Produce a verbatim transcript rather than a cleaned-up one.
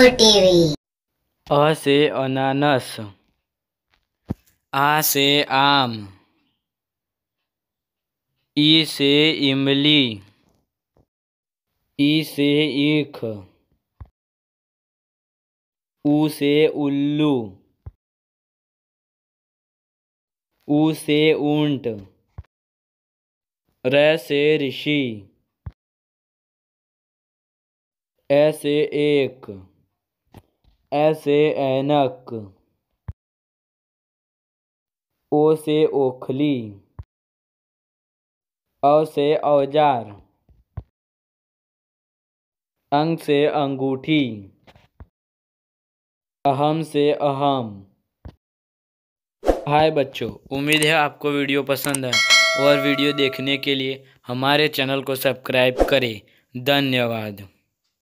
TV. अ से अनानस, आ से आम, ई से इमली, ई से ईख, ऊ से उल्लू, ऊ से ऊंट, र से ऋषि, ए से एक, ए से ऐनक, ओ से ओखली, औ से औजार, अंग से अंगूठी, अहम से अहम। हाय बच्चों, उम्मीद है आपको वीडियो पसंद है और वीडियो देखने के लिए हमारे चैनल को सब्सक्राइब करें। धन्यवाद।